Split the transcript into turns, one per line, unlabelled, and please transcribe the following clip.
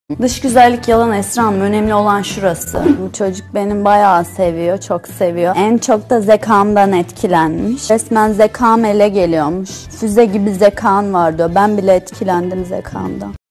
Dış güzellik yalan Esra Hanım. Önemli olan şurası. Bu çocuk benim bayağı seviyor. Çok seviyor. En çok da zekamdan etkilenmiş. Resmen zekam ele geliyormuş. Füze gibi zekan var diyor. Ben bile etkilendim zekamdan.